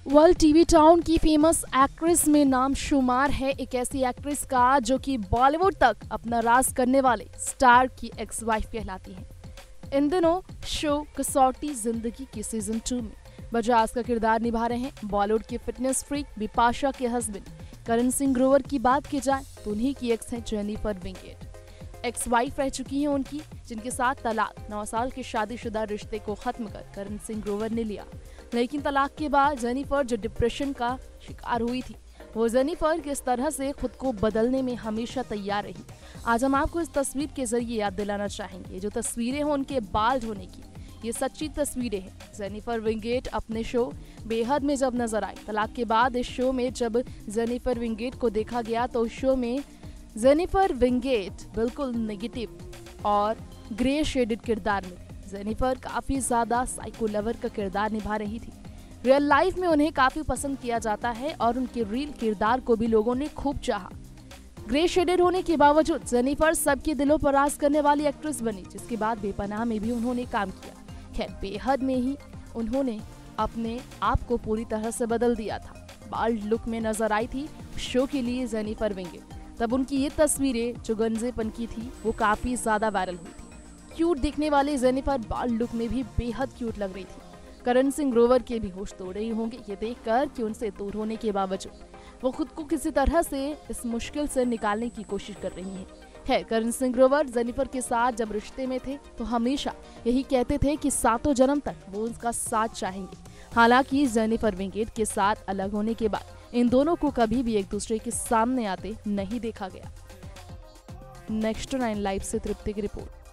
World TV town की famous actress में नाम शुमार है एक ऐसी एक्ट्रेस का जो कि बॉलीवुड तक अपना राज करने वाले स्टार की एक्स वाइफ कहलाती है। इन दिनों शो कसौटी जिंदगी के सीजन 2 में बजाज का किरदार निभा रहे हैं बॉलीवुड के फिटनेस फ्रीक बिपाशा के हस्बैंड करण सिंह ग्रोवर। की बात की जाए तो उन्हीं की एक्स है जेनिफर विंगेट। एक्स वाइफ रह चुकी हैं उनकी, जिनके साथ तलाक 9 साल के शादीशुदा रिश्ते को खत्म कर करण सिंह ग्रोवर ने लिया। लेकिन तलाक के बाद जेनिफर जो डिप्रेशन का शिकार हुई थी, वो जेनिफर किस तरह से खुद को बदलने में हमेशा तैयार रही, आज हम आपको इस तस्वीर के जरिए याद दिलाना चाहेंगे। जो तस्वीरें हैं उनके बाल धोने की, ये सच्ची तस्वीरें हैं। जेनिफर विंगेट अपने शो बेहद में जब नजर आई। तलाक के बाद इस शो में जब जेनिफर विंगेट को देखा गया तो उस शो में जेनिफर विंगेट बिल्कुल नेगेटिव और ग्रे शेडेड किरदार में थी। जेनिफर काफी ज्यादा साइको लवर का किरदार निभा रही थी। रियल लाइफ में उन्हें काफी पसंद किया जाता है और उनके रियल किरदार को भी लोगों ने खूब चाहा। ग्रे शेडेड होने के बावजूद जेनिफर सबके दिलों पर राज करने वाली एक्ट्रेस बनी, जिसके बाद बेपनाह में भी उन्होंने काम किया। खैर, बेहद में ही उन्होंने अपने आप को पूरी तरह से बदल दिया था। बाल्ड लुक में नजर आई थी शो के लिए जेनिफर विंगेट। तब उनकी ये तस्वीरें जो गंजेपन की थी वो काफी ज्यादा वायरल हुई थी। क्यूट दिखने वाली जेनिफर बाल्ड लुक में भी बेहद क्यूट लग रही थी। करण सिंह ग्रोवर के भी होश तोड़ रही होंगे ये देखकर कि उनसे दूर होने के बावजूद वो खुद को किसी तरह से इस मुश्किल से निकालने की कोशिश कर रही हैं। है करण सिंह ग्रोवर जेनिफर के साथ जब रिश्ते में थे तो हमेशा यही कहते थे कि 7 जन्म तक वो उसका साथ चाहेंगे। हालांकि जेनिफर विंगेट के साथ अलग होने के बाद इन दोनों को कभी भी एक दूसरे के सामने आते नहीं देखा गया। नेक्स्ट 9 लाइव से तृप्ति की रिपोर्ट।